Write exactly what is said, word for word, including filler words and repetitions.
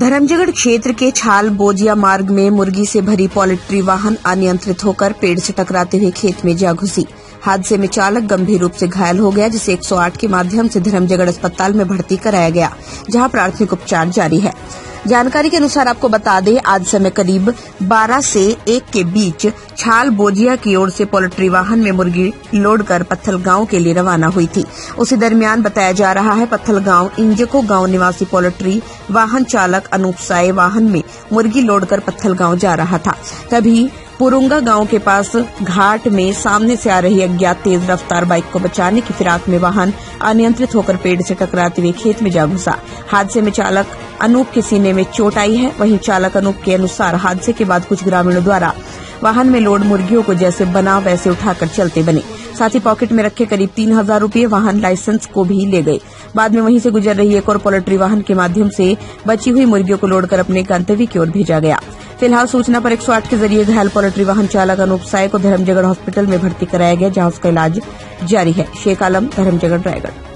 धर्मजयगढ़ क्षेत्र के छाल बोजिया मार्ग में मुर्गी से भरी पोल्ट्री वाहन अनियंत्रित होकर पेड़ से टकराते हुए खेत में जा घुसी। हादसे में चालक गंभीर रूप से घायल हो गया, जिसे एक सौ आठ के माध्यम से धर्मजयगढ़ अस्पताल में भर्ती कराया गया, जहां प्राथमिक उपचार जारी है। जानकारी के अनुसार आपको बता दें, आज समय करीब बारह से एक के बीच छाल बोजिया की ओर से पोल्ट्री वाहन में मुर्गी लोड कर पत्थल गांव के लिए रवाना हुई थी। उसी दरमियान बताया जा रहा है, पत्थल गांव इंजको गांव निवासी पोल्ट्री वाहन चालक अनूप साय वाहन में मुर्गी लोड कर पत्थल गांव जा रहा था। तभी पुरुंगा गांव के पास घाट में सामने से आ रही अज्ञात तेज रफ्तार बाइक को बचाने की फिराक में वाहन अनियंत्रित होकर पेड़ से टकराते हुए खेत में जा घुसा। हादसे में चालक अनूप के सीने में चोट आई है। वहीं चालक अनूप के अनुसार हादसे के बाद कुछ ग्रामीणों द्वारा वाहन में लोड मुर्गियों को जैसे बना वैसे उठाकर चलते बने। साथ ही पॉकेट में रखे करीब तीन हजार रूपये वाहन लाइसेंस को भी ले गए। बाद में वहीं से गुजर रही एक और पोल्ट्री वाहन के माध्यम से बची हुई मुर्गियों को लोड कर अपने गंतव्य की ओर भेजा गया। फिलहाल सूचना पर एक सौ आठ के जरिए घायल पोल्ट्री वाहन चालक अनूप साय को धर्मजयगढ़ हॉस्पिटल में भर्ती कराया गया, जहां उसका इलाज जारी है। शेख आलम, धर्मजयगढ़, रायगढ़।